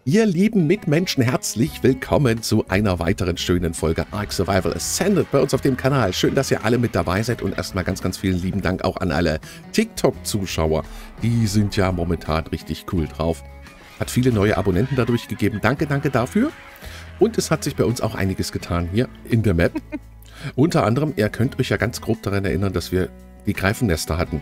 Ihr lieben Mitmenschen, herzlich willkommen zu einer weiteren schönen Folge Ark Survival Ascended bei uns auf dem Kanal. Schön, dass ihr alle mit dabei seid und erstmal ganz, ganz vielen lieben Dank auch an alle TikTok-Zuschauer. Die sind ja momentan richtig cool drauf. Hat viele neue Abonnenten dadurch gegeben. Danke, danke dafür. Und es hat sich bei uns auch einiges getan hier in der Map. Unter anderem, ihr könnt euch ja ganz grob daran erinnern, dass wir die Greifennester hatten.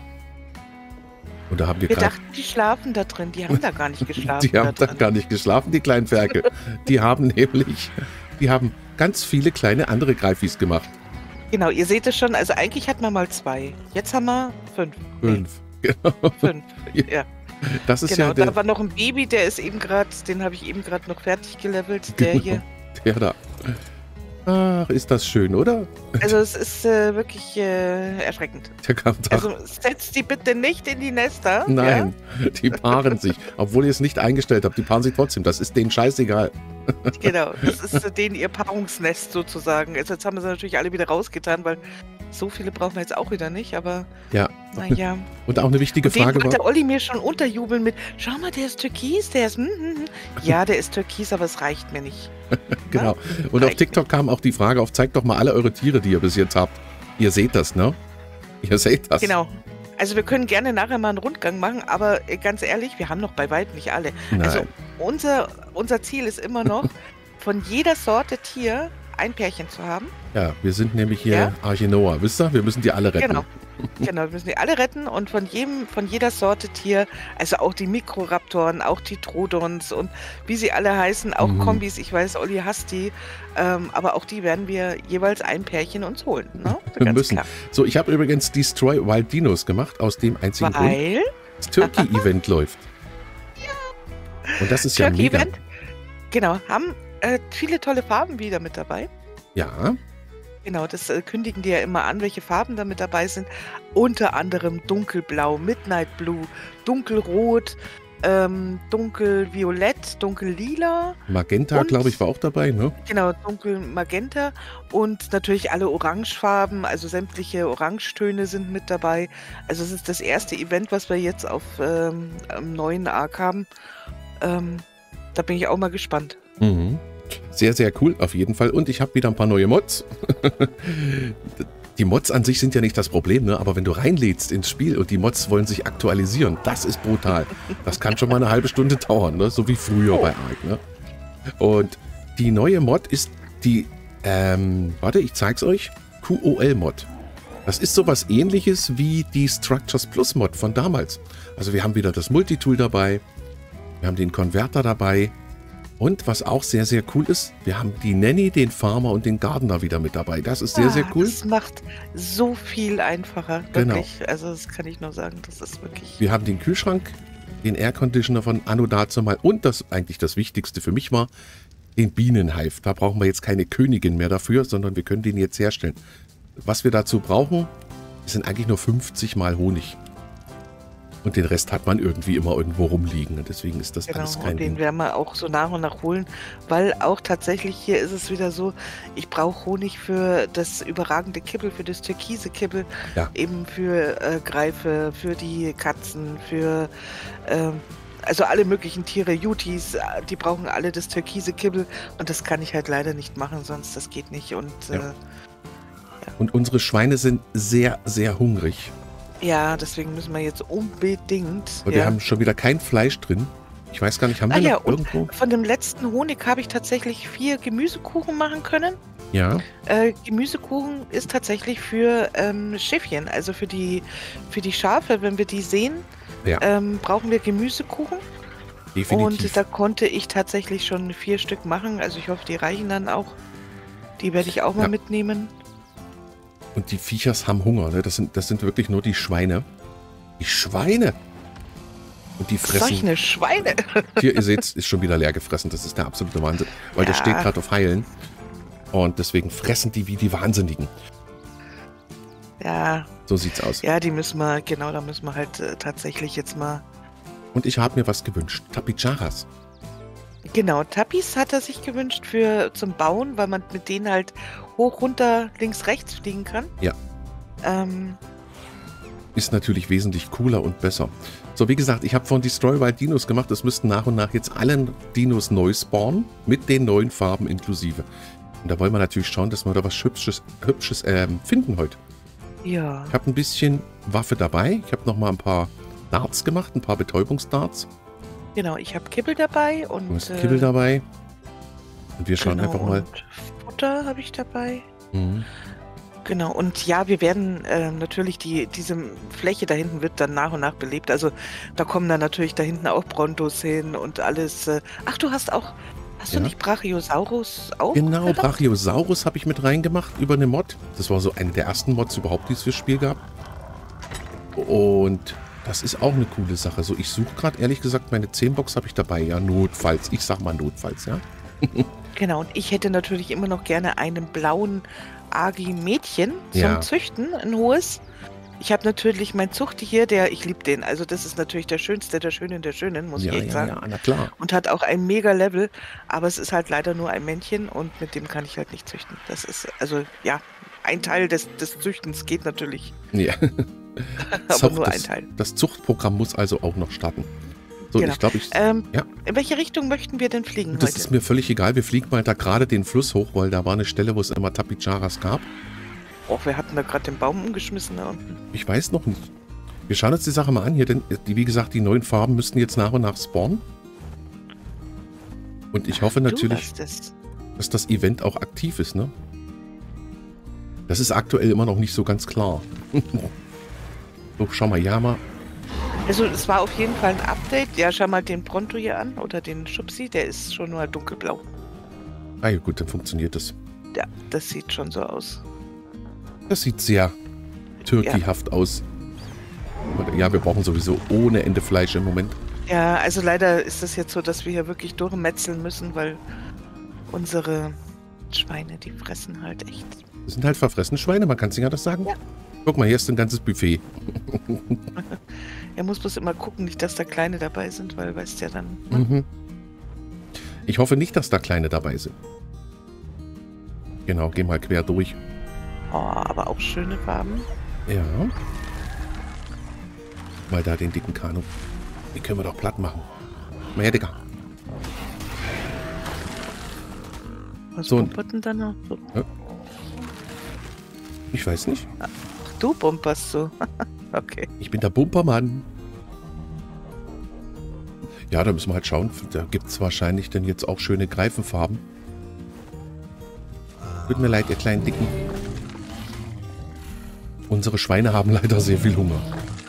Und da haben wir dachten, die schlafen da drin. Die haben da gar nicht geschlafen. Die haben da gar nicht geschlafen, die kleinen Ferkel. Die haben ganz viele kleine andere Greifis gemacht. Genau, ihr seht es schon. Also eigentlich hatten wir mal 2. Jetzt haben wir 5. 5. Genau. 5, ja. Das ist genau, ja der, da war noch ein Baby, der ist eben gerade, den habe ich eben gerade noch fertig gelevelt. Der genau, hier. Der da. Ach, ist das schön, oder? Also es ist wirklich erschreckend. Der kam da. Also setzt die bitte nicht in die Nester. Nein, ja? Die paaren sich. Obwohl ihr es nicht eingestellt habt, die paaren sich trotzdem. Das ist denen scheißegal. Genau, das ist denen ihr Paarungsnest sozusagen. Also jetzt haben wir sie natürlich alle wieder rausgetan, weil so viele brauchen wir jetzt auch wieder nicht, aber ja. Naja. Und auch eine wichtige Frage war... der Olli mir schon unterjubeln mit, schau mal, der ist türkis, der ist... Ja, der ist türkis, aber es reicht mir nicht. Genau. Und auf TikTok kam auch die Frage auf, zeigt doch mal alle eure Tiere, die ihr bis jetzt habt. Ihr seht das, ne? Ihr seht das. Genau. Also wir können gerne nachher mal einen Rundgang machen, aber ganz ehrlich, wir haben noch bei weitem nicht alle. Nein. Also unser Ziel ist immer noch, von jeder Sorte Tier ein Pärchen zu haben. Ja, wir sind nämlich hier Archenoa, wisst ihr? Wir müssen die alle retten. Genau, wir müssen die alle retten und von jeder Sorte Tier, also auch die Mikroraptoren, auch die Troodons und wie sie alle heißen, auch Kombis, ich weiß, Olli hasst die, aber auch die werden wir jeweils ein Pärchen uns holen. Ne? Wir müssen. Klar. So, ich habe übrigens Destroy Wild Dinos gemacht, aus dem einzigen Grund, das Turkey-Event läuft. Ja. Und das ist ja mega. Genau, haben viele tolle Farben wieder mit dabei. Ja. Genau, das kündigen die ja immer an, welche Farben da mit dabei sind. Unter anderem dunkelblau, Midnight Blue, dunkelrot, dunkelviolett, dunkellila. Magenta, glaube ich, war auch dabei, ne? Genau, dunkelmagenta und natürlich alle Orangefarben, also sämtliche Orangetöne sind mit dabei. Also es ist das erste Event, was wir jetzt auf am neuen Ark haben. Da bin ich auch mal gespannt. Mhm. Sehr, sehr cool, auf jeden Fall. Und ich habe wieder ein paar neue Mods. Die Mods an sich sind ja nicht das Problem, ne? Aber wenn du reinlädst ins Spiel und die Mods wollen sich aktualisieren, das ist brutal. Das kann schon mal eine halbe Stunde dauern, ne? So wie früher bei Ark. Ne? Und die neue Mod ist die, warte, ich zeig's euch, QOL-Mod. Das ist sowas ähnliches wie die Structures Plus Mod von damals. Also wir haben wieder das Multitool dabei, wir haben den Konverter dabei. Und was auch sehr, sehr cool ist, wir haben die Nanny, den Farmer und den Gardener wieder mit dabei. Das ist sehr, sehr cool. Das macht so viel einfacher. Wirklich. Genau. Also das kann ich nur sagen, das ist wirklich... Wir haben den Kühlschrank, den Air-Conditioner von Anno dazumal und das eigentlich das Wichtigste für mich war, den Bienenhive. Da brauchen wir jetzt keine Königin mehr dafür, sondern wir können den jetzt herstellen. Was wir dazu brauchen, sind eigentlich nur 50 mal Honig. Und den Rest hat man irgendwie immer irgendwo rumliegen. Und deswegen ist das alles kein Ding. Den werden wir auch so nach und nach holen, weil auch tatsächlich hier ist es wieder so, ich brauche Honig für das überragende Kibbel, für das türkise Kibbel, eben für Greife, für die Katzen, für also alle möglichen Tiere, Jutis, die brauchen alle das türkise Kibbel und das kann ich halt leider nicht machen, sonst das geht nicht. Und, und unsere Schweine sind sehr, sehr hungrig. Ja, deswegen müssen wir jetzt unbedingt... Und wir haben schon wieder kein Fleisch drin. Ich weiß gar nicht, haben wir noch irgendwo... Von dem letzten Honig habe ich tatsächlich 4 Gemüsekuchen machen können. Ja. Gemüsekuchen ist tatsächlich für Schäfchen, also für die Schafe, wenn wir die sehen, brauchen wir Gemüsekuchen. Definitiv. Und da konnte ich tatsächlich schon 4 Stück machen, also ich hoffe, die reichen dann auch. Die werde ich auch mal mitnehmen. Und die Viechers haben Hunger, ne? Das sind wirklich nur die Schweine. Die Schweine! Und die fressen... Solche Schweine! Hier, ihr seht, ist schon wieder leer gefressen. Das ist der absolute Wahnsinn. Weil der steht gerade auf Heilen. Und deswegen fressen die wie die Wahnsinnigen. Ja. So sieht's aus. Ja, die müssen wir, genau, da müssen wir halt tatsächlich jetzt mal... Und ich habe mir was gewünscht. Tapicharas. Genau, Tapis hat er sich gewünscht zum Bauen, weil man mit denen halt hoch, runter, links, rechts fliegen kann. Ja. ist natürlich wesentlich cooler und besser. So, wie gesagt, ich habe von Destroy Wild Dinos gemacht. Es müssten nach und nach jetzt alle Dinos neu spawnen, mit den neuen Farben inklusive. Und da wollen wir natürlich schauen, dass wir da was Hübsches finden heute. Ja. Ich habe ein bisschen Waffe dabei. Ich habe nochmal ein paar Darts gemacht, ein paar Betäubungsdarts. Genau, ich habe Kibbel dabei und... Du hast Kibbel dabei. Und wir schauen genau, einfach mal. Und Futter habe ich dabei. Mhm. Genau, und ja, wir werden natürlich diese Fläche da hinten wird dann nach und nach belebt. Also da kommen dann natürlich da hinten auch Brontos hin und alles. Ach, du hast auch, hast du nicht Brachiosaurus auch? Genau, gehabt? Brachiosaurus habe ich mit reingemacht über eine Mod. Das war so eine der ersten Mods überhaupt, die es fürs Spiel gab. Und das ist auch eine coole Sache. So, ich suche gerade, ehrlich gesagt, meine 10-Box habe ich dabei. Ja, notfalls. Ich sag mal notfalls, ja. Genau, und ich hätte natürlich immer noch gerne einen blauen Agi-Mädchen zum Züchten, ein hohes. Ich habe natürlich mein Zuchti hier, ich liebe den. Also das ist natürlich der Schönste, der Schönen, muss ich echt sagen. Ja, na klar. Und hat auch ein Mega-Level, aber es ist halt leider nur ein Männchen und mit dem kann ich halt nicht züchten. Das ist, also ja, ein Teil des Züchtens geht natürlich. Ja. Aber nur ein Teil. Das Zuchtprogramm muss also auch noch starten. So, genau. Ich glaube, in welche Richtung möchten wir denn fliegen das heute? ist mir völlig egal. Wir fliegen mal da gerade den Fluss hoch, weil da war eine Stelle, wo es immer Tapicharas gab. Oh, wir hatten da gerade den Baum umgeschmissen da unten. Ich weiß noch nicht. Wir schauen uns die Sache mal an hier, denn wie gesagt, die neuen Farben müssten jetzt nach und nach spawnen. Und ich hoffe natürlich, dass das Event auch aktiv ist, ne? Das ist aktuell immer noch nicht so ganz klar. So, schau mal, ja mal. Also es war auf jeden Fall ein Update. Ja, schau mal den Pronto hier an oder den Schubsi, der ist schon nur dunkelblau. Ah ja gut, dann funktioniert das. Ja, das sieht schon so aus. Das sieht sehr turkeyhaft aus. Ja, wir brauchen sowieso ohne Ende Fleisch im Moment. Ja, also leider ist es jetzt so, dass wir hier wirklich durchmetzeln müssen, weil unsere Schweine, die fressen halt echt. Das sind halt verfressene Schweine, man kann es nicht anders sagen. Ja. Guck mal, hier ist ein ganzes Buffet. Er muss bloß immer gucken, nicht, dass da Kleine dabei sind, weil weißt ja dann... Ne? Ich hoffe nicht, dass da Kleine dabei sind. Genau, geh mal quer durch. Oh, aber auch schöne Farben. Ja. Mal da den dicken Kanu. Den können wir doch platt machen. Mal her, Digga. Was bumpert denn da noch? So. Ja. Ich weiß nicht. Ach, du bumperst so. Okay. Ich bin der Bumpermann. Ja, da müssen wir halt schauen. Da gibt es wahrscheinlich dann jetzt auch schöne Greifenfarben. Tut mir leid, ihr kleinen Dicken. Unsere Schweine haben leider sehr viel Hunger.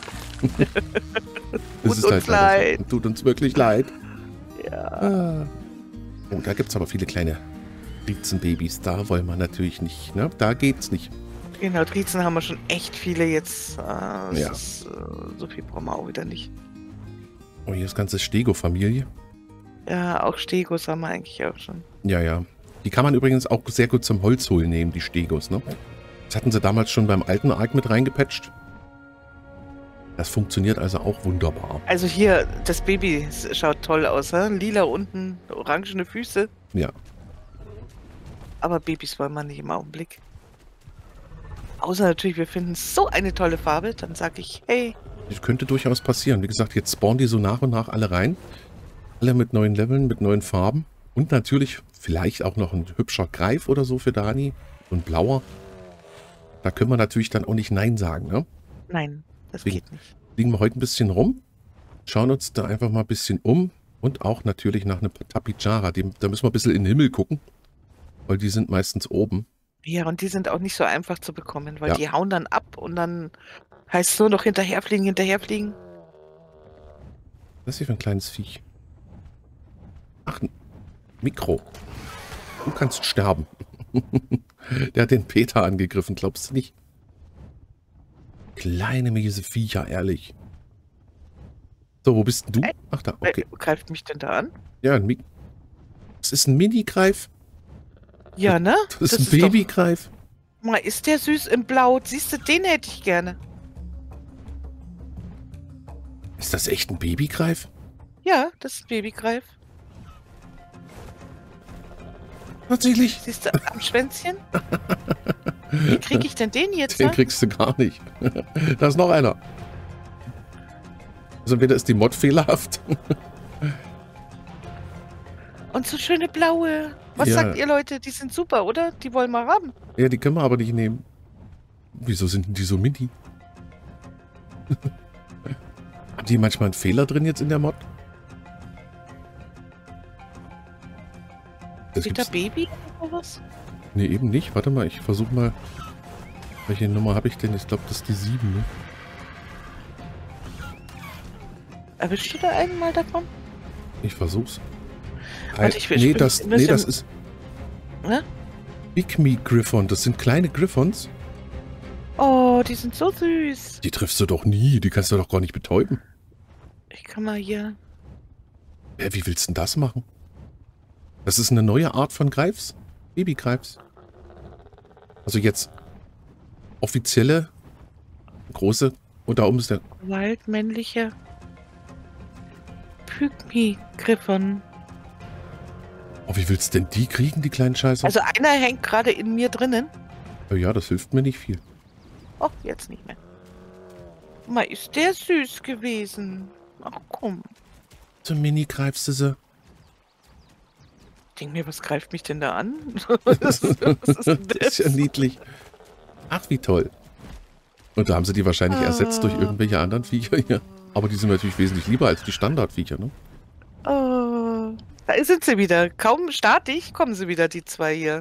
Tut uns leid. So. Tut uns wirklich leid. Ja. Oh, da gibt es aber viele kleine Riezenbabys. Da wollen wir natürlich nicht. Ne? Da geht's nicht. Genau, Riezen haben wir schon echt viele jetzt. Ja. So viel brauchen wir auch wieder nicht. Oh, hier ist ganze Stego-Familie. Ja, auch Stegos haben wir eigentlich auch schon. Ja, ja. Die kann man übrigens auch sehr gut zum Holzholen nehmen, die Stegos, ne? Das hatten sie damals schon beim alten Ark mit reingepatcht. Das funktioniert also auch wunderbar. Also hier, das Baby schaut toll aus, he? Lila unten, orangene Füße. Ja. Aber Babys wollen wir nicht im Augenblick. Außer natürlich, wir finden so eine tolle Farbe, dann sage ich, hey. Das könnte durchaus passieren. Wie gesagt, jetzt spawnen die so nach und nach alle rein. Alle mit neuen Leveln, mit neuen Farben. Und natürlich vielleicht auch noch ein hübscher Greif oder so für Dani. So ein blauer. Da können wir natürlich dann auch nicht Nein sagen, ne? Nein, das geht nicht. Liegen wir heute ein bisschen rum. Schauen uns da einfach mal ein bisschen um. Und auch natürlich nach einem Tapichara. Da müssen wir ein bisschen in den Himmel gucken. Weil die sind meistens oben. Ja, und die sind auch nicht so einfach zu bekommen, weil die hauen dann ab und dann heißt es nur noch hinterherfliegen, hinterherfliegen. Was ist hier für ein kleines Viech? Ach, ein Mikro. Du kannst sterben. Der hat den Peter angegriffen, glaubst du nicht? Kleine miese Viecher, ehrlich. So, wo bist denn du? Ach da, okay. Wer greift mich denn da an? Ja, ein Das ist ein Mini-Greif. Ja, ne? Das ist ein Babygreif. Mal, ist der süß im Blau? Siehst du, den hätte ich gerne. Ist das echt ein Babygreif? Ja, das ist ein Babygreif. Tatsächlich? Siehst du am Schwänzchen? Wie kriege ich denn den jetzt? Den kriegst du gar nicht. Da ist noch einer. Also entweder ist die Mod fehlerhaft. Und so schöne blaue. Was sagt ihr, Leute? Die sind super, oder? Die wollen wir haben. Ja, die können wir aber nicht nehmen. Wieso sind denn die so mini? Haben die manchmal einen Fehler drin jetzt in der Mod? Steht da Baby oder was? Nee, eben nicht. Warte mal, ich versuche mal. Welche Nummer habe ich denn? Ich glaube, das ist die 7, ne? Erwischst du da einen mal davon? Ich versuch's. Warte, nee, das ist... Ne? Pygmy Griffon. Das sind kleine Griffons. Oh, die sind so süß. Die triffst du doch nie. Die kannst du doch gar nicht betäuben. Ich kann mal hier... Wie willst du denn das machen? Das ist eine neue Art von Greifs. Babygreifs. Also jetzt offizielle, große, und da oben ist der... Waldmännliche Pygmy Griffon. Oh, wie willst du denn die kriegen, die kleinen Scheiße? Also einer hängt gerade in mir drinnen. Oh ja, das hilft mir nicht viel. Oh, jetzt nicht mehr. Guck mal, ist der süß gewesen. Ach komm. So mini greifst du sie. Ich denke mir, was greift mich denn da an? Das ist ja niedlich. Ach, wie toll. Und da haben sie die wahrscheinlich ersetzt durch irgendwelche anderen Viecher hier. Aber die sind natürlich wesentlich lieber als die Standardviecher, ne? Oh, da sind sie wieder. Kaum starte ich, kommen sie wieder, die zwei hier.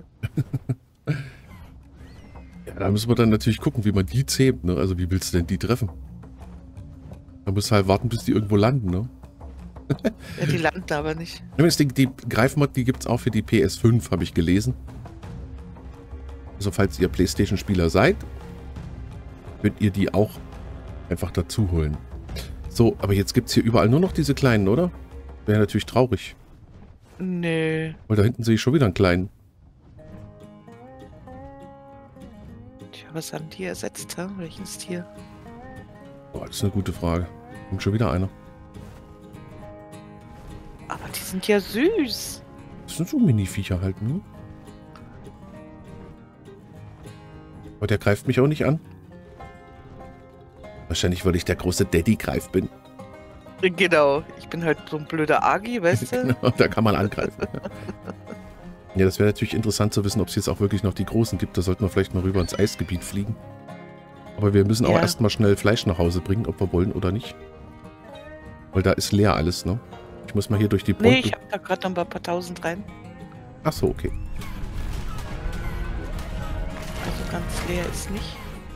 Ja, da müssen wir dann natürlich gucken, wie man die zähmt, ne? Also wie willst du denn die treffen? Da musst du halt warten, bis die irgendwo landen, ne? Ja, die landen aber nicht. Übrigens, die Greifmod, die gibt es auch für die PS5, habe ich gelesen. Also falls ihr PlayStation-Spieler seid, könnt ihr die auch einfach dazu holen. So, aber jetzt gibt es hier überall nur noch diese kleinen, oder? Wäre natürlich traurig. Nö. Weil da hinten sehe ich schon wieder einen kleinen. Tja, was haben die ersetzt, ha? Welches Tier? Boah, das ist eine gute Frage. Kommt schon wieder einer. Aber die sind ja süß. Das sind so Mini-Viecher halt, ne? Aber der greift mich auch nicht an. Wahrscheinlich, weil ich der große Daddy-Greif bin. Genau. Ich bin halt so ein blöder Agi, weißt du? Genau, da kann man angreifen. Ja, das wäre natürlich interessant zu wissen, ob es jetzt auch wirklich noch die Großen gibt. Da sollten wir vielleicht mal rüber ins Eisgebiet fliegen. Aber wir müssen auch erstmal schnell Fleisch nach Hause bringen, ob wir wollen oder nicht. Weil da ist leer alles, ne? Ich muss mal hier durch die Brücke. Nee, ich habe da gerade noch ein paar tausend rein. Ach so, okay. Also ganz leer ist nicht.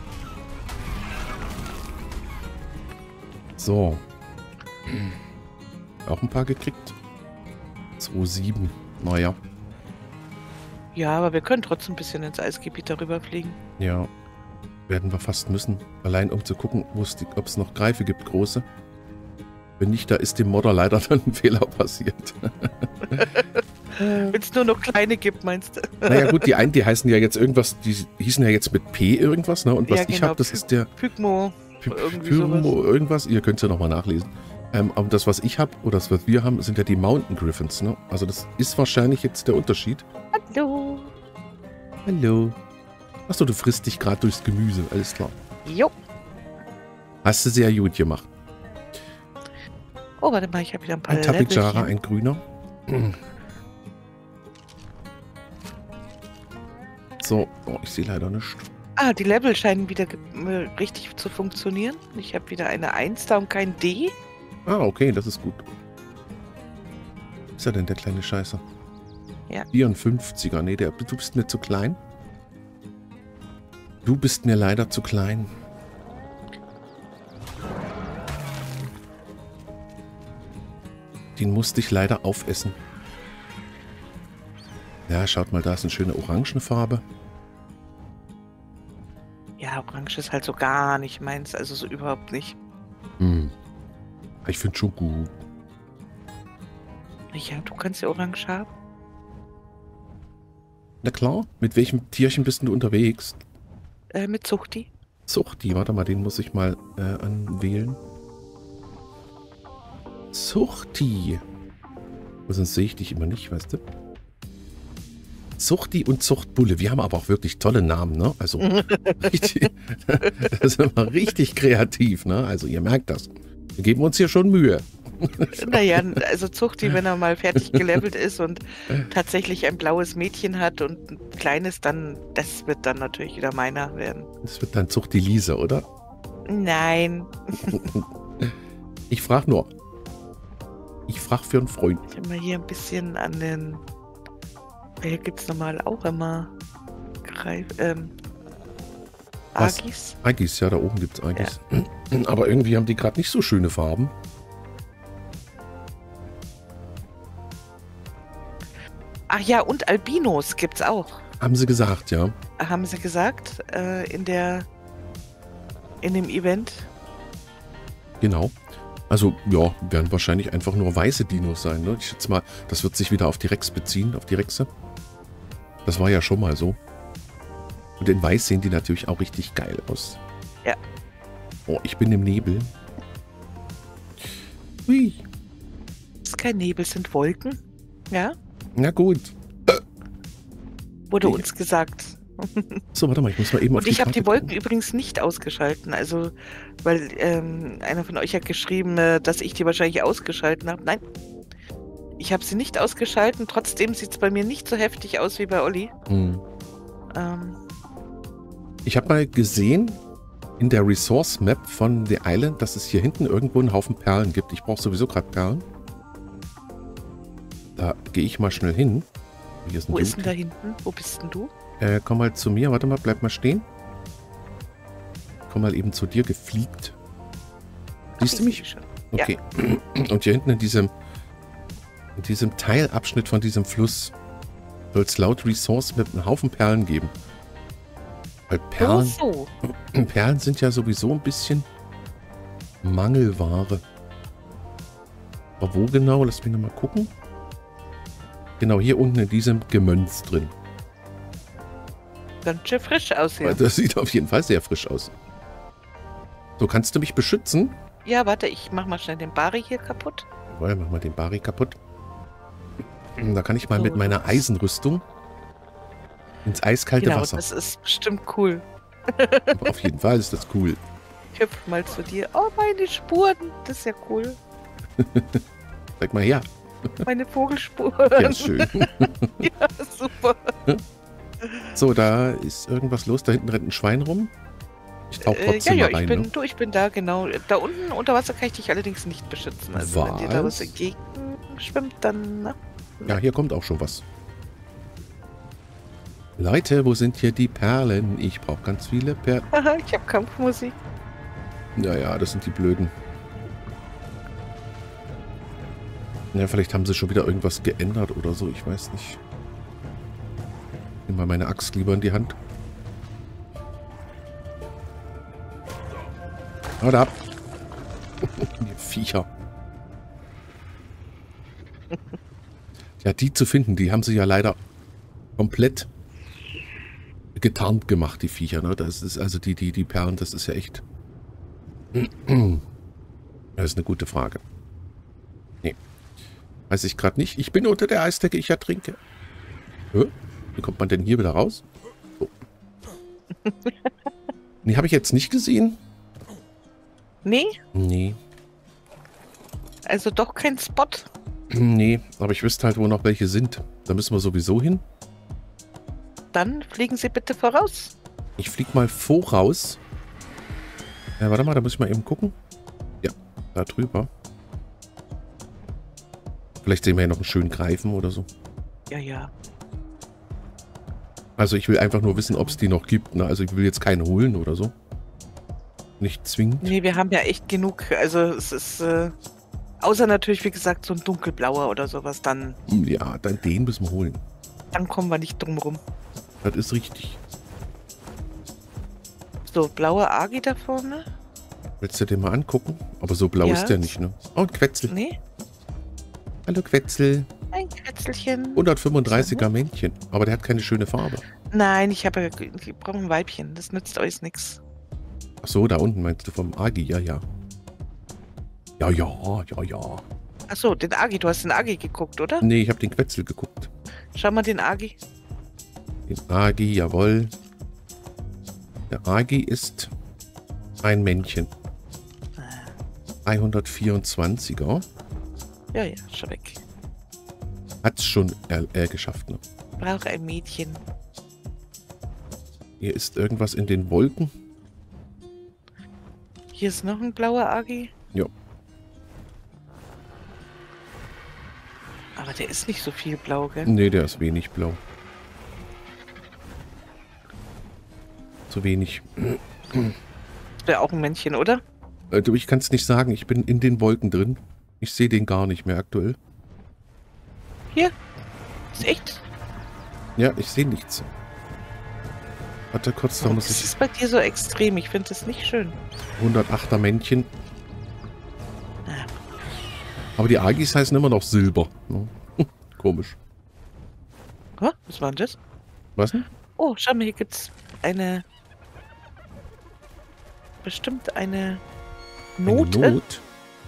So. Auch ein paar gekriegt. 2,7. Naja. Ja, aber wir können trotzdem ein bisschen ins Eisgebiet darüber fliegen. Ja. Werden wir fast müssen. Allein um zu gucken, ob es noch Greife gibt, große. Wenn nicht, da ist dem Modder leider dann ein Fehler passiert. Wenn es nur noch kleine gibt, meinst du? Naja gut, die einen, die heißen ja jetzt irgendwas, die hießen ja jetzt mit P irgendwas, ne? Und was ich habe, das ist der... Pygmo. Pygmo irgendwas. Ihr könnt es ja nochmal nachlesen. Aber das, was ich habe, oder das, was wir haben, sind ja die Mountain Griffins, ne? Also das ist wahrscheinlich jetzt der Unterschied. Hallo. Hallo. Achso, du frisst dich gerade durchs Gemüse, alles klar. Jo. Hast du sehr gut gemacht. Oh, warte mal, ich habe wieder ein paar Ein Tapijara, ein grüner. So, oh, ich sehe leider nichts. Ah, die Level scheinen wieder richtig zu funktionieren. Ich habe wieder eine 1 da und kein D. Ah, okay, das ist gut. Was ist er denn, der kleine Scheiße? Ja. 54er, nee, du bist mir zu klein. Du bist mir leider zu klein. Den musste ich leider aufessen. Ja, schaut mal, da ist eine schöne Orangenfarbe. Ja, Orange ist halt so gar nicht meins, also so überhaupt nicht. Hm. Ich finde schon gut. Ja, du kannst ja Orange haben. Na klar, mit welchem Tierchen bist du unterwegs? Mit Zuchti. Zuchti, warte mal, den muss ich mal anwählen. Zuchti. Sonst sehe ich dich immer nicht, weißt du? Zuchti und Zuchtbulle. Wir haben aber auch wirklich tolle Namen, ne? Also, richtig, das ist immer richtig kreativ, ne? Also, ihr merkt das. Wir geben uns hier schon Mühe. Naja, also Zuchti, wenn er mal fertig gelevelt ist und tatsächlich ein blaues Mädchen hat und ein kleines, dann, das wird dann natürlich wieder meiner werden. Das wird dann Zuchti Lisa, oder? Nein. Ich frage nur. Ich frage für einen Freund. Ich habe mal hier ein bisschen an den... Hier gibt es normal auch immer Agis. Agis, ja, da oben gibt es Agis. Ja. Aber irgendwie haben die gerade nicht so schöne Farben. Ach ja, und Albinos gibt's auch. Haben sie gesagt, ja. Haben sie gesagt, in dem Event. Genau. Also, ja, werden wahrscheinlich einfach nur weiße Dinos sein, ne? Ich schätze mal, das wird sich wieder auf die Rex beziehen, auf die Rexe. Das war ja schon mal so. Und in weiß sehen die natürlich auch richtig geil aus. Ja. Oh, ich bin im Nebel. Hui. Das ist kein Nebel, es sind Wolken. Ja. Na gut. Wurde uns gesagt. So, warte mal, ich muss mal eben auf Und ich habe die Wolken übrigens nicht ausgeschalten. Also, weil einer von euch hat geschrieben, dass ich die wahrscheinlich ausgeschalten habe. Nein. Ich habe sie nicht ausgeschalten. Trotzdem sieht es bei mir nicht so heftig aus wie bei Olli. Ich habe mal gesehen in der Resource Map von The Island, dass es hier hinten irgendwo einen Haufen Perlen gibt. Ich brauche sowieso gerade Perlen. Da gehe ich mal schnell hin. Wo ist denn da hinten? Wo bist denn du? Komm mal zu mir. Warte mal, bleib mal stehen. Komm mal eben zu dir gefliegt. Siehst du mich? Okay. Ja. Und hier hinten in diesem Teilabschnitt von diesem Fluss soll es laut Resource mit einem Haufen Perlen geben. Weil Perlen sind ja sowieso ein bisschen Mangelware. Aber wo genau? Lass mich nochmal gucken. Genau, hier unten in diesem Gemönz drin. Ganz schön frisch aus hier. Das sieht auf jeden Fall sehr frisch aus. So, kannst du mich beschützen? Ja, warte, ich mach mal schnell den Bari hier kaputt. Jawohl, mach mal den Bari kaputt. Da kann ich mal mit meiner Eisenrüstung ins eiskalte Wasser. Das ist bestimmt cool. Aber auf jeden Fall ist das cool. Ich hüpf mal zu dir. Oh, meine Spuren. Das ist ja cool. Sag mal her. Meine Vogelspuren. Ja, schön. Ja, super. So, da ist irgendwas los. Da hinten rennt ein Schwein rum. Ich tauche trotzdem mal rein. Ich bin da, genau. Da unten unter Wasser kann ich dich allerdings nicht beschützen. Also wenn dir da was entgegen schwimmt, dann... Na. Ja, hier kommt auch schon was. Leute, wo sind hier die Perlen? Ich brauche ganz viele Perlen. Haha, ich habe Kampfmusik. Ja, das sind die Blöden. Ja, vielleicht haben sie schon wieder irgendwas geändert oder so. Ich weiß nicht. Ich nehme mal meine Axt lieber in die Hand. Haut ab. Die Viecher. Ja, die zu finden, die haben sie ja leider komplett getarnt gemacht, die Viecher. Ne? Das ist also die Perlen, das ist ja echt... Das ist eine gute Frage. Nee. Weiß ich gerade nicht. Ich bin unter der Eisdecke, ich ertrinke. Wie kommt man denn hier wieder raus? So. Nee, habe ich jetzt nicht gesehen. Nee? Nee. Also doch kein Spot? Nee, aber ich wüsste halt, wo noch welche sind. Da müssen wir sowieso hin. Dann fliegen Sie bitte voraus. Ich flieg mal voraus. Warte mal, da muss ich mal eben gucken. Ja, da drüber. Vielleicht sehen wir ja noch einen schönen Greifen oder so. Ja, ja. Also ich will einfach nur wissen, ob es die noch gibt. Ne? Also ich will jetzt keinen holen oder so. Nicht zwingend. Nee, wir haben ja echt genug. Also es ist... außer natürlich, wie gesagt, so ein dunkelblauer oder sowas, dann... Ja, dann den müssen wir holen. Dann kommen wir nicht drum rum. Das ist richtig. So, blauer Agi da vorne. Willst du den mal angucken? Aber so blau ist der nicht, ne? Oh, ein Quetzel. Nee. Hallo Quetzel. Ein Quetzelchen. 135er Männchen. Aber der hat keine schöne Farbe. Nein, ich brauche ein Weibchen. Das nützt euch nichts. Ach so, da unten meinst du vom Agi, ja, ja. Ja, ja, ja, ja. Ach so, den Agi. Du hast den Agi geguckt, oder? Nee, ich habe den Quetzel geguckt. Schau mal den Agi. Den Agi, jawohl. Der Agi ist ein Männchen. 324er. Ja, ja, schon weg. Hat's schon geschafft, ne? Brauche ein Mädchen. Hier ist irgendwas in den Wolken. Hier ist noch ein blauer Agi. Ja. Aber der ist nicht so viel blau, gell? Nee, der ist wenig blau. Zu wenig. Das wäre auch ein Männchen, oder? Du, ich kann es nicht sagen. Ich bin in den Wolken drin. Ich sehe den gar nicht mehr aktuell. Hier? Ist echt? Ja, ich sehe nichts. Warte kurz, da muss Das ich... ist bei dir so extrem. Ich finde das nicht schön. 108er Männchen. Ah. Aber die Agis heißen immer noch Silber. Ne? Komisch. Oh, was war denn das? Was denn? Oh, schau mal, hier gibt's eine... Bestimmt eine Note. Eine Not?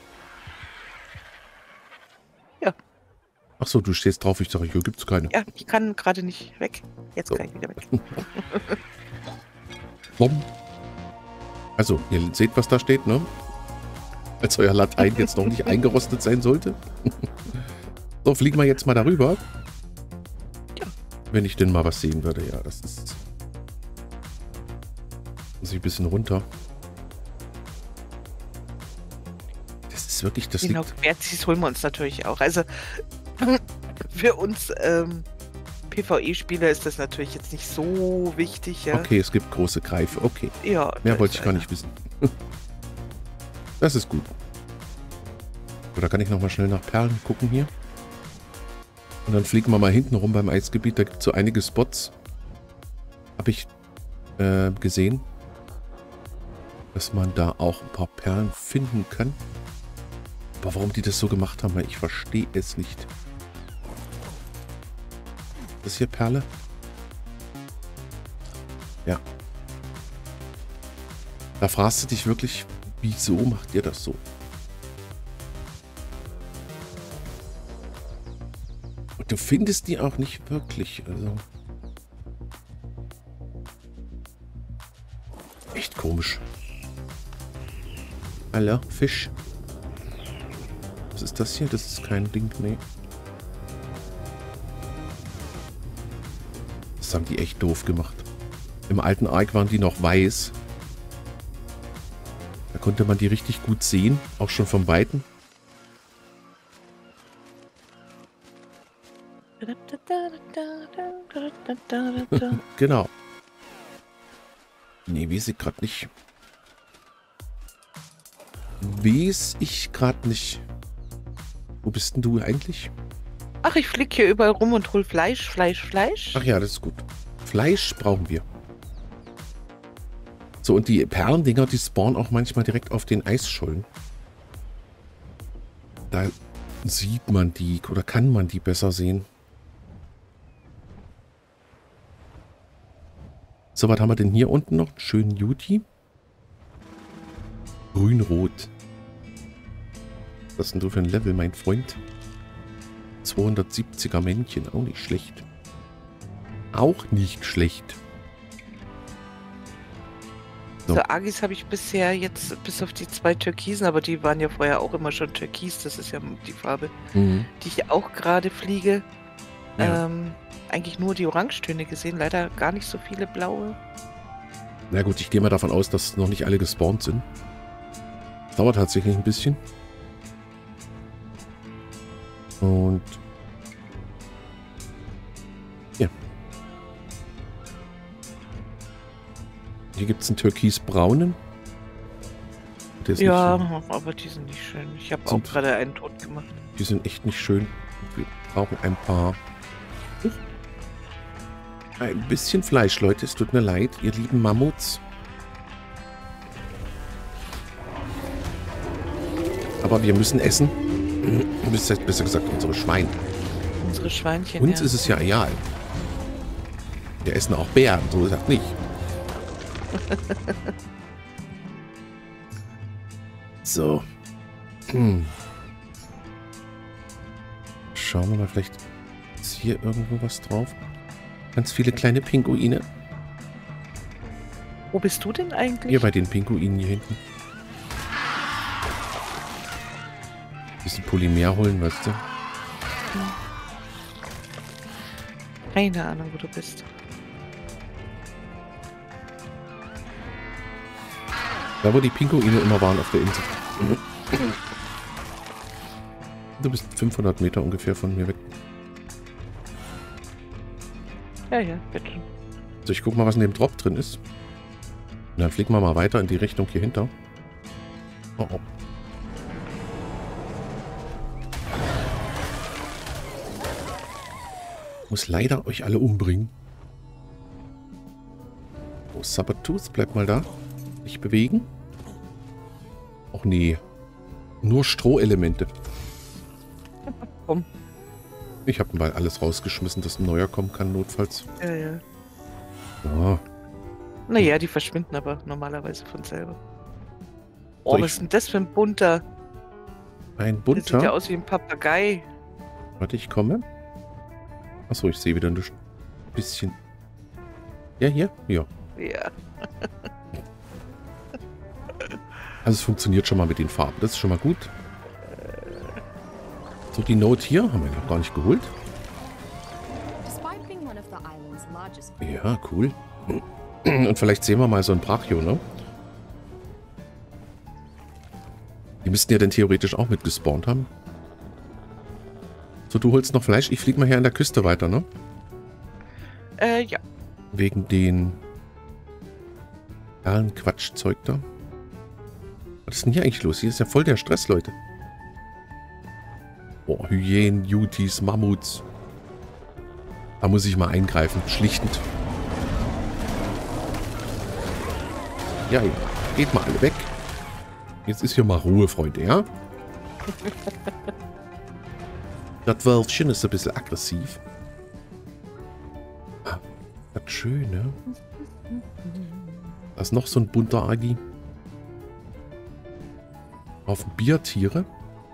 Ja. Ach so, du stehst drauf. Ich sage, hier gibt's keine. Ja, ich kann gerade nicht weg. Jetzt So. kann ich wieder weg. Bumm. Also, ihr seht, was da steht, ne? Als euer Latein jetzt noch nicht eingerostet sein sollte. So, fliegen wir jetzt mal darüber. Ja. Wenn ich denn mal was sehen würde. Ja, das ist... Muss ich ein bisschen runter. Das ist wirklich... Das Genau, liegt... Querzis holen wir uns natürlich auch. Also, für uns PvE-Spieler ist das natürlich jetzt nicht so wichtig, ja. Okay, es gibt große Greife. Okay. Ja, Mehr da wollte ist ich gar einer. nicht wissen. Das ist gut. Oder kann ich nochmal schnell nach Perlen gucken hier? Und dann fliegen wir mal hinten rum beim Eisgebiet. Da gibt es so einige Spots. Habe ich gesehen. Dass man da auch ein paar Perlen finden kann. Aber warum die das so gemacht haben, ich verstehe es nicht. Das hier Perle? Ja. Da fragst du dich wirklich, wieso macht ihr das so? Und du findest die auch nicht wirklich, also... Echt komisch. Hallo, Fisch. Was ist das hier? Das ist kein Ding, nee. Das haben die echt doof gemacht. Im alten Ark waren die noch weiß. Da konnte man die richtig gut sehen, auch schon vom Weiten. Genau. Nee, weiß ich gerade nicht. Weiß ich gerade nicht. Wo bist denn du eigentlich? Ach, ich flieg hier überall rum und hol Fleisch, Fleisch, Fleisch. Ach ja, das ist gut. Fleisch brauchen wir. So, und die Perlendinger, die spawnen auch manchmal direkt auf den Eisschollen. Da sieht man die oder kann man die besser sehen. So, was haben wir denn hier unten noch? Einen schönen Juti. Grün-Rot. Was ist denn du für ein Level, mein Freund? 270er Männchen, auch nicht schlecht. Auch nicht schlecht. So, Agis habe ich bisher jetzt bis auf die 2 Türkisen, aber die waren ja vorher auch immer schon Türkis, das ist ja die Farbe, die ich auch gerade fliege. Ja. Eigentlich nur die Orangetöne gesehen, leider gar nicht so viele blaue. Na gut, ich gehe mal davon aus, dass noch nicht alle gespawnt sind. Das dauert tatsächlich ein bisschen. Und ja. Hier gibt es einen türkisbraunen. Der ist Ja, nicht aber die sind nicht schön. Ich habe auch Sind- gerade einen tot gemacht. so, die sind echt nicht schön. Wir brauchen ein paar... Ein bisschen Fleisch, Leute. Es tut mir leid, ihr lieben Mammuts. Aber wir müssen essen. Besser gesagt, unsere Schweine. Unsere Schweinchen, Uns ja. ist es ja egal. Wir essen auch Bären, so ist das nicht. So. Schauen wir mal, vielleicht ist hier irgendwo was drauf. Ganz viele kleine Pinguine. Wo bist du denn eigentlich? Hier bei den Pinguinen hier hinten. Polymer holen, weißt du? Keine Ahnung, wo du bist. Da, wo die Pinguine immer waren auf der Insel. Du bist 500 Meter ungefähr von mir weg. Ja, bitte. Also ich guck mal, was in dem Drop drin ist. Und dann fliegen wir mal weiter in die Richtung hier hinter. Oh, oh. Muss leider euch alle umbringen. Oh, Sabertooth, bleib mal da. Nicht bewegen. Och nee. Nur Strohelemente. Komm. Ich habe mal alles rausgeschmissen, dass ein neuer kommen kann, notfalls. Ja. Ja. Naja, die verschwinden aber normalerweise von selber. Oh, So, was ist denn das für ein bunter? Ein Der bunter. sieht ja aus wie ein Papagei. Warte, ich komme. Achso, ich sehe wieder ein bisschen. Ja, hier? Ja. Ja. Also es funktioniert schon mal mit den Farben. Das ist schon mal gut. So, die Note hier haben wir noch gar nicht geholt. Ja, cool. Und vielleicht sehen wir mal so ein Brachio, ne? Die müssten ja dann theoretisch auch mit gespawnt haben. So, du holst noch Fleisch. Ich fliege mal hier an der Küste weiter, ne? Ja. Wegen den Perlenquatschzeug da. Was ist denn hier eigentlich los? Hier ist ja voll der Stress, Leute. Boah, Hyänen, Jutis, Mammuts. Da muss ich mal eingreifen. Schlichtend. Ja, geht mal alle weg. Jetzt ist hier mal Ruhe, Freunde, ja? Das Wölfchen ist ein bisschen aggressiv. Ah, das ist schön, ne? Da ist noch so ein bunter Agi. Auf Biertiere.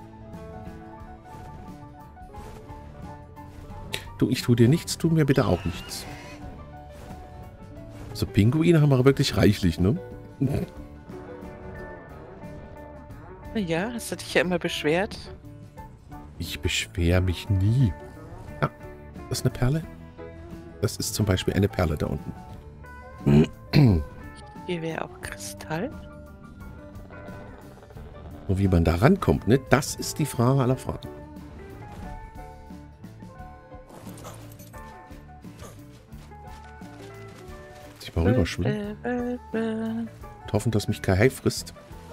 Du, ich tue dir nichts, tu mir bitte auch nichts. So, Pinguine haben wir wirklich reichlich, ne? Ja, hast du dich ja immer beschwert? Ich beschwere mich nie. Ja, das ist eine Perle. Das ist zum Beispiel eine Perle da unten. Hier wäre auch Kristall. Und wie man da rankommt, ne? Das ist die Frage aller Fragen. Muss ich mal rüberschwimmen. Und hoffen, dass mich kein Hai frisst.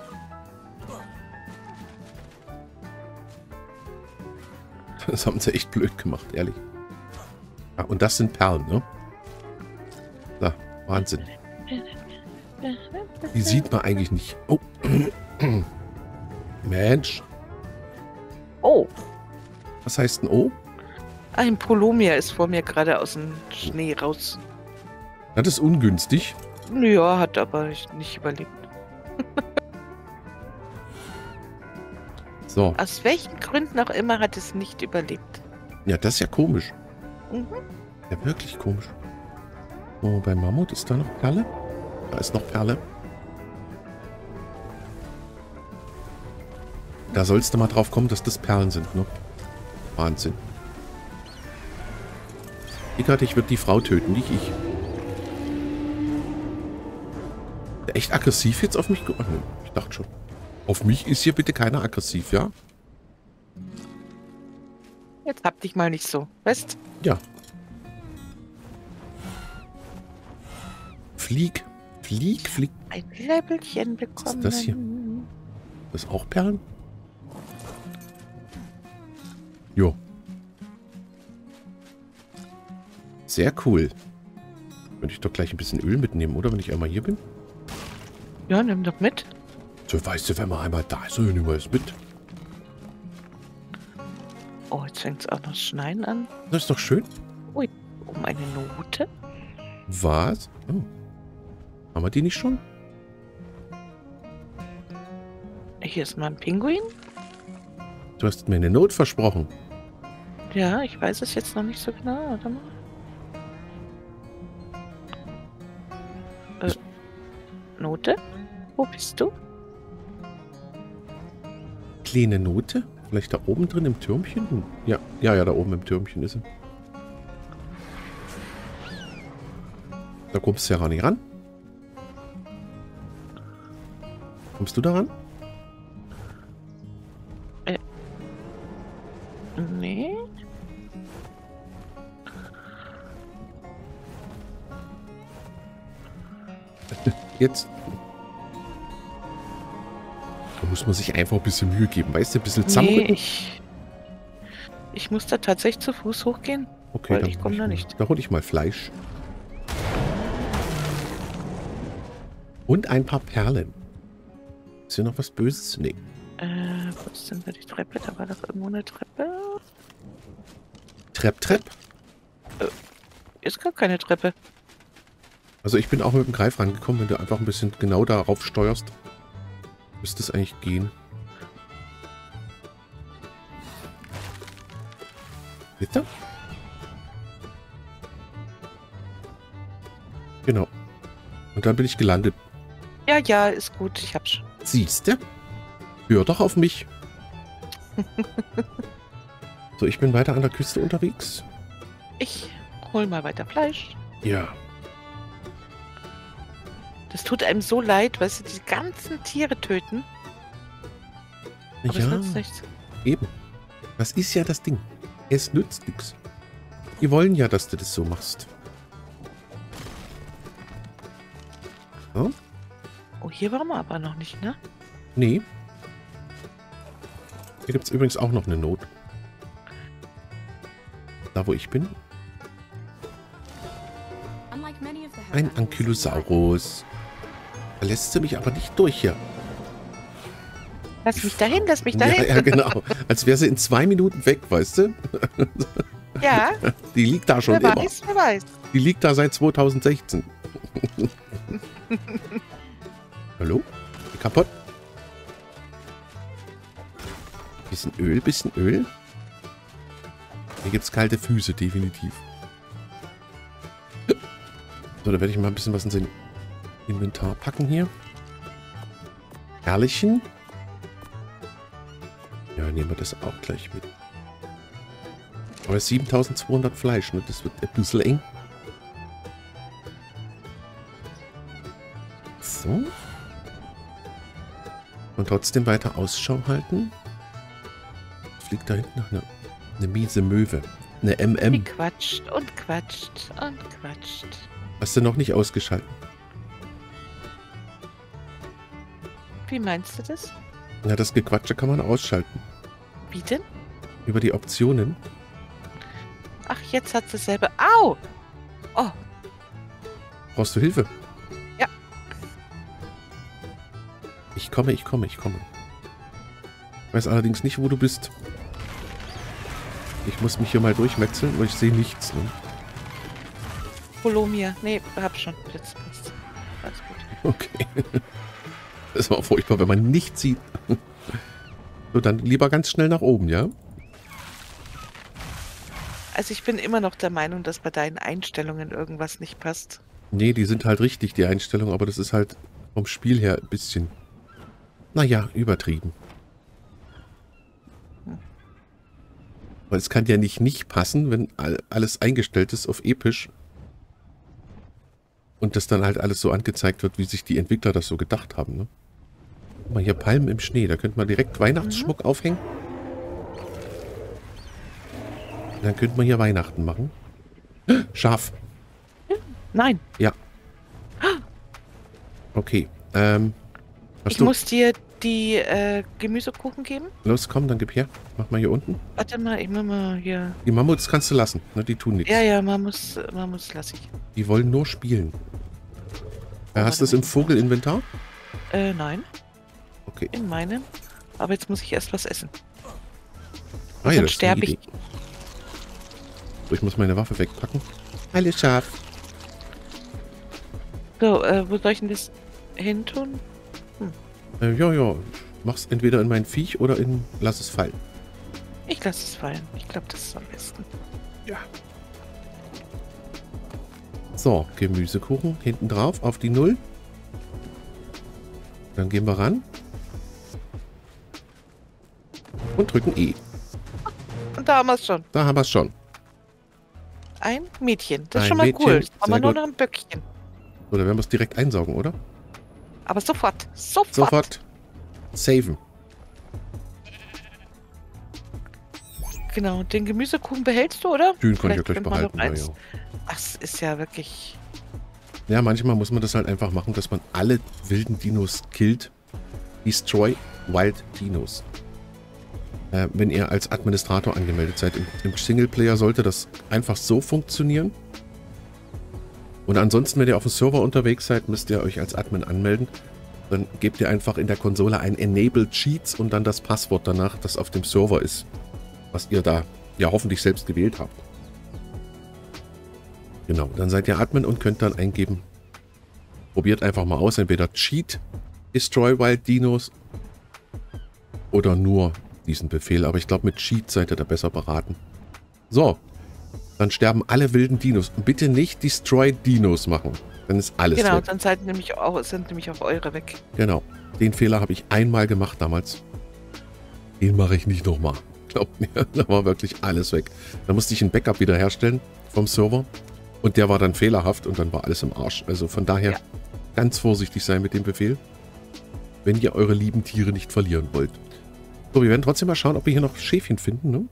Das haben sie echt blöd gemacht, ehrlich. Ja, und das sind Perlen, ne? Da, Wahnsinn. Die sieht man eigentlich nicht. Oh. Mensch. Oh. Was heißt denn Oh? Ein Polomia ist vor mir gerade aus dem Schnee raus. Das ist ungünstig. Ja, hat aber nicht überlebt. So. Aus welchen Gründen auch immer hat es nicht überlebt. Ja, das ist ja komisch. Mhm. Ja, wirklich komisch. Oh, beim Mammut ist da noch Perle? Da ist noch Perle. Da sollst du mal drauf kommen, dass das Perlen sind, ne? Wahnsinn. Ich würde die Frau töten, nicht ich. Echt aggressiv jetzt auf mich? Ach, nee, ich dachte schon. Auf mich ist hier bitte keiner aggressiv, ja? Jetzt hab dich mal nicht so, weißt? Ja. Flieg. Flieg, flieg. Ein Levelchen bekommen. Was ist das hier? Das ist auch Perlen? Jo. Sehr cool. Könnte ich doch gleich ein bisschen Öl mitnehmen, oder? Wenn ich einmal hier bin. Ja, nimm doch mit. So, weißt du, wenn man einmal da ist, so nehmen wir es mit. Oh, jetzt fängt es auch noch schneien an. Das ist doch schön. Ui, um eine Note. Was? Oh. Haben wir die nicht schon? Hier ist mal ein Pinguin. Du hast mir eine Note versprochen. Ja, ich weiß es jetzt noch nicht so genau. Warte mal. Note? Wo bist du? Kleine Note? Vielleicht da oben drin im Türmchen? Ja, ja, da oben im Türmchen ist sie. Da kommst du ja gar nicht ran. Kommst du da ran? Nee. Jetzt. Da muss man sich einfach ein bisschen Mühe geben. Weißt du, ein bisschen zusammenrücken? Nee, ich muss da tatsächlich zu Fuß hochgehen. Okay, weil dann ich komme da nicht. Da hole ich mal Fleisch. Und ein paar Perlen. Ist hier noch was Böses? Nee. Wo ist denn da die Treppe? Da war doch irgendwo eine Treppe. Trepp. Ist gar keine Treppe. Also ich bin auch mit dem Greif rangekommen. Wenn du einfach ein bisschen genau darauf steuerst, müsste es eigentlich gehen. Bitte? Genau. Und dann bin ich gelandet. Ja, ist gut. Ich hab's schon. Siehste? Hör doch auf mich. So, ich bin weiter an der Küste unterwegs. Ich hol mal weiter Fleisch. Ja. Das tut einem so leid, weil sie die ganzen Tiere töten. Aber es nützt nichts. Eben. Das ist ja das Ding. Es nützt nichts. Die wollen ja, dass du das so machst. So. Oh, hier waren wir aber noch nicht, ne? Nee. Hier gibt es übrigens auch noch eine Not. Da, wo ich bin. Ein Ankylosaurus. Da lässt sie mich aber nicht durch hier. Lass mich dahin, lass mich dahin. Ja, genau. Als wäre sie in 2 Minuten weg, weißt du? Ja. Die liegt da schon immer. Wer weiß. Die liegt da seit 2016. Hallo? Die kaputt? Bisschen Öl. Hier gibt es kalte Füße, definitiv. So, da werde ich mal ein bisschen was in sein Inventar packen hier. Herrlichen. Ja, nehmen wir das auch gleich mit. Aber 7200 Fleisch, ne? Das wird ein bisschen eng. So. Und trotzdem weiter Ausschau halten. Fliegt da hinten noch eine miese Möwe. Eine MM. Die quatscht und quatscht und quatscht. Hast du noch nicht ausgeschalten? Wie meinst du das? Ja, das Gequatsche kann man ausschalten. Wie denn? Über die Optionen. Ach, jetzt hat sie selber... Au! Oh. Brauchst du Hilfe? Ja. Ich komme. Ich weiß allerdings nicht, wo du bist. Ich muss mich hier mal durchmetzeln, weil ich sehe nichts. Ne? Polomia. Nee, hab schon. Jetzt passt. Alles gut. Okay. Das war furchtbar, wenn man nichts sieht. So, dann lieber ganz schnell nach oben, ja? Also ich bin immer noch der Meinung, dass bei deinen Einstellungen irgendwas nicht passt. Nee, die sind halt richtig, die Einstellungen, aber das ist halt vom Spiel her ein bisschen, naja, übertrieben. Weil es kann ja nicht passen, wenn alles eingestellt ist auf episch und das dann halt alles so angezeigt wird, wie sich die Entwickler das so gedacht haben, ne? Guck mal, hier Palmen im Schnee, da könnte man direkt Weihnachtsschmuck aufhängen. Und dann könnte man hier Weihnachten machen. Schaf. Nein. Ja. Okay. Ich muss dir die Gemüsekuchen geben. Los, komm, dann gib her. Mach mal hier unten. Warte mal, ich mach mal hier. Die Mammuts kannst du lassen, ne? Die tun nichts. Ja, Mammuts lasse ich. Die wollen nur spielen. Hast du es im Vogelinventar? Nein. Okay. In meinem. Aber jetzt muss ich erst was essen. Ah, ja, Sonst das sterbe ich. So, ich muss meine Waffe wegpacken. Hallo Schaf. So, wo soll ich denn das hin tun? Ja. Mach's entweder in mein Viech oder in... Lass es fallen. Ich lasse es fallen. Ich glaube, das ist am besten. Ja. So, Gemüsekuchen hinten drauf auf die 0. Dann gehen wir ran. Und drücken E. Und da haben wir es schon. Da haben wir es schon. Ein Mädchen. Das ist Ein schon mal Mädchen, cool. Jetzt brauchen wir sehr nur gut. noch ein Böckchen. Oder werden wir es direkt einsaugen, oder? Aber sofort. Sofort. Sofort. Saven. Genau. Den Gemüsekuchen behältst du, oder? Den kann ich ja Vielleicht gleich könnte man noch behalten. eins. Ja. Das ist ja wirklich... Ja, manchmal muss man das halt einfach machen, dass man alle wilden Dinos killt. Destroy Wild Dinos. Wenn ihr als Administrator angemeldet seid. Im Singleplayer sollte das einfach so funktionieren. Und ansonsten, wenn ihr auf dem Server unterwegs seid, müsst ihr euch als Admin anmelden. Dann gebt ihr einfach in der Konsole ein Enable Cheats und dann das Passwort danach, das auf dem Server ist. Was ihr da ja hoffentlich selbst gewählt habt. Genau, dann seid ihr Admin und könnt dann eingeben. Probiert einfach mal aus, entweder Cheat, Destroy Wild Dinos oder nur diesen Befehl. Aber ich glaube, mit Cheat seid ihr da besser beraten. So, dann sterben alle wilden Dinos. Und bitte nicht Destroy Dinos machen. Dann ist alles Genau, weg. dann sind nämlich auch eure weg. Genau, den Fehler habe ich einmal gemacht damals. Den mache ich nicht nochmal. Glaubt mir, da war wirklich alles weg. Da musste ich ein Backup wiederherstellen vom Server. Und der war dann fehlerhaft und dann war alles im Arsch. Also von daher ganz vorsichtig sein mit dem Befehl, wenn ihr eure lieben Tiere nicht verlieren wollt. So, wir werden trotzdem mal schauen, ob wir hier noch Schäfchen finden, ne?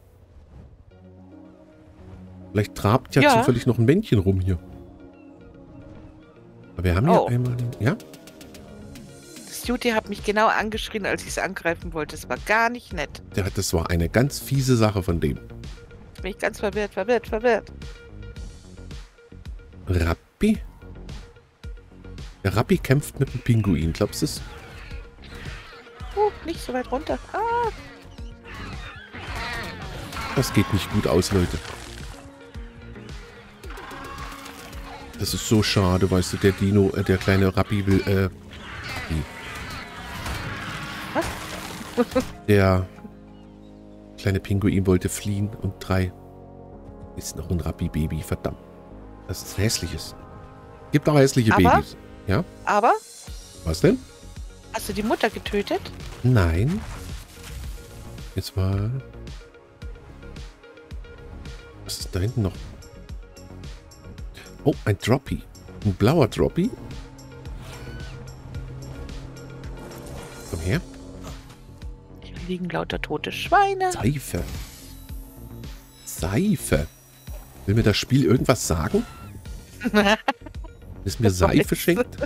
Vielleicht trabt ja zufällig noch ein Männchen rum hier. Aber wir haben ja einmal... Ja? Juti hat mich genau angeschrien, als ich es angreifen wollte. Es war gar nicht nett. Ja, das war eine ganz fiese Sache von dem. Jetzt bin ich ganz verwirrt. Rappi? Der Rappi kämpft mit dem Pinguin, glaubst du es? Nicht so weit runter. Ah. Das geht nicht gut aus, Leute. Das ist so schade, weißt du, der Dino, der kleine Rappi will, Was? Der kleine Pinguin wollte fliehen und 3 ist noch ein Rappi-Baby, verdammt. Das ist ein hässliches. Gibt auch hässliche Babys. Ja? Aber? Was denn? Hast du die Mutter getötet? Nein. Jetzt mal... Was ist da hinten noch? Oh, ein Droppy. Ein blauer Droppy. Komm her. Hier liegen lauter tote Schweine. Seife. Seife. Will mir das Spiel irgendwas sagen? Ist mir Seife schenkt?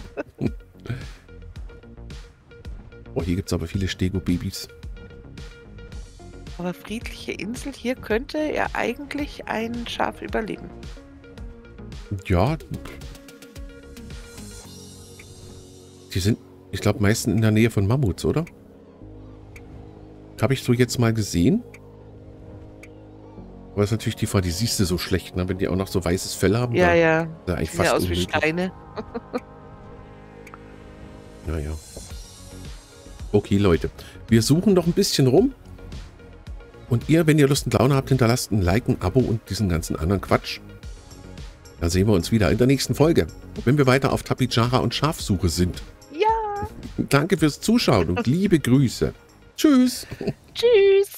Oh, hier gibt es aber viele Stego-Babys. Aber friedliche Insel, hier könnte ja eigentlich ein Schaf überleben. Ja. Die sind, ich glaube, meistens in der Nähe von Mammuts, oder? Habe ich so jetzt mal gesehen. Aber ist natürlich die Frage, die siehst du so schlecht, ne? Wenn die auch noch so weißes Fell haben. Ja, ja. Da eigentlich Sieht fast ja aus wie unmöglich. Steine. Naja. Okay, Leute. Wir suchen noch ein bisschen rum. Und ihr, wenn ihr Lust und Laune habt, hinterlasst ein Like, ein Abo und diesen ganzen anderen Quatsch. Da sehen wir uns wieder in der nächsten Folge, wenn wir weiter auf Tapijara und Schafsuche sind. Ja. Danke fürs Zuschauen und liebe Grüße. Tschüss. Tschüss.